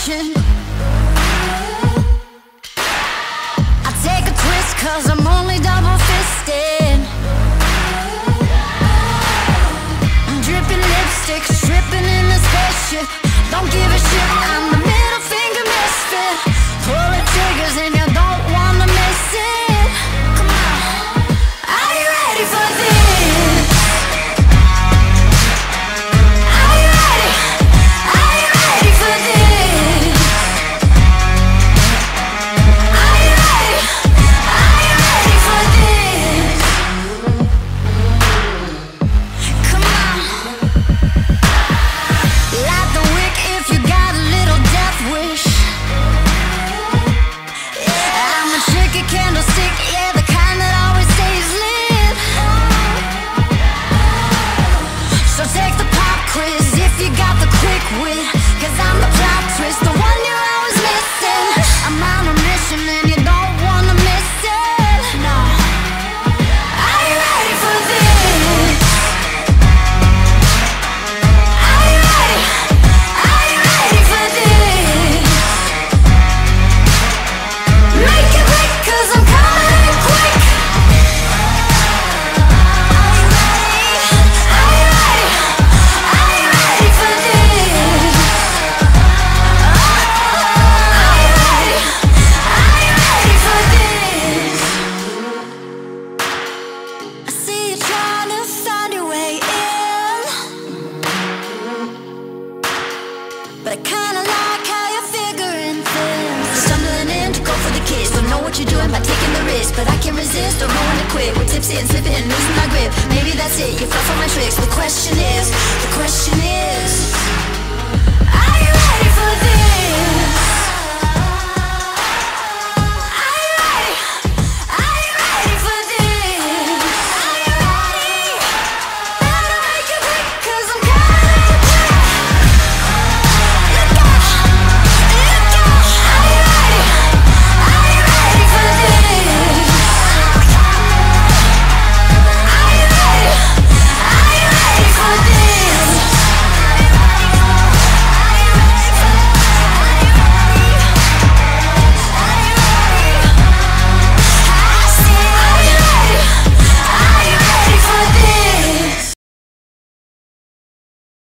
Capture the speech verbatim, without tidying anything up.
passion. I take a twist cause I'm only double fisted. I'm dripping lipstick, stripping in the spaceship. Don't give a shit, I'm the middle finger misfit. Pulling triggers and you don't wanna miss it. Come on, are you ready for this? Are you ready? Are you ready for this? Are you ready? Are you ready for this? Come on. Light the wick if you got a little death wish. Yeah, I'm a tricky candlestick, yeah, the kind that always stays lit. So take the pop quiz if you got the quick wit, cause I'm the plot twist, the one you're always missing. I'm on a mission and you don't wanna miss it. No. Are you ready for this? Are you ready? Are you ready for this? Make it quick cause I'm coming in quick. Are you ready? Are you ready? Are you ready for this? Are you ready? Are you ready for this? I see you trying to find your way in, but I kinda like how you're figuring things. Stumbling in to go for the kiss, don't know what you're doing by taking the risk, but I can't resist, don't know when to quit. We're tipsy and slipping losing my grip. Maybe that's it, you fell for my tricks. The question is, the question is